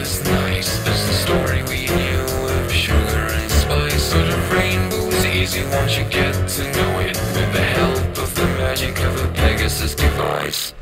is nice. There's the story we knew of sugar and spice. Sort of rainbow's easy once you get to know it, with the help of the magic of a Pegasus device.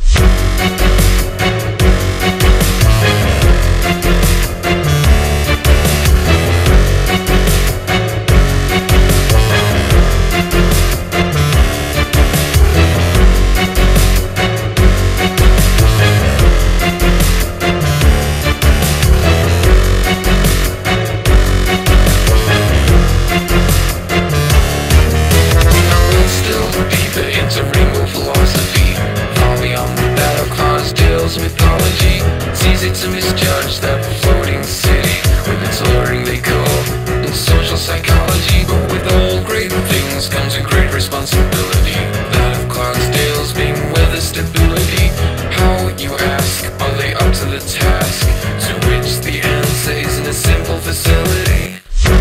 Mythology, it's easy to misjudge that floating city with its alluring decor and social psychology. But with all great things comes a great responsibility, that of Clarksdale's being weather stability. How, you ask, are they up to the task? To which the answer is in a simple facility.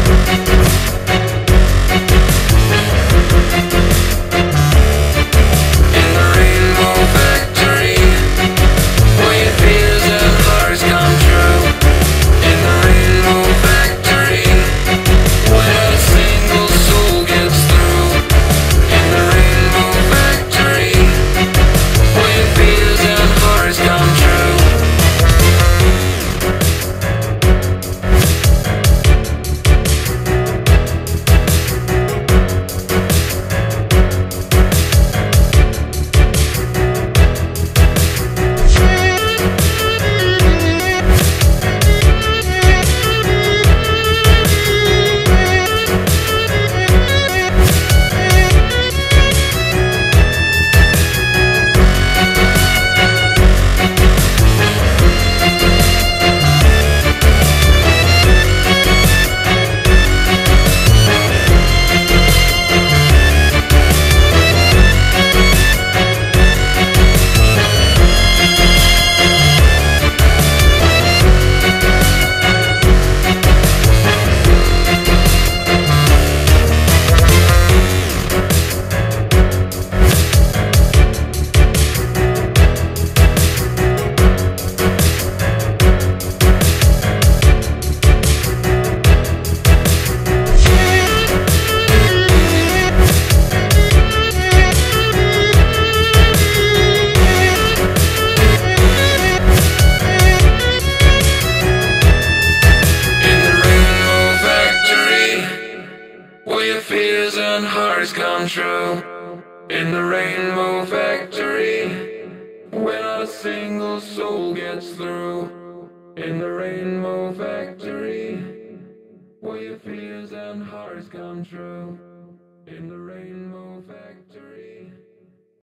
Fears and hearts come true in the Rainbow Factory, where not a single soul gets through. In the Rainbow Factory, where your fears and hearts come true. In the Rainbow Factory.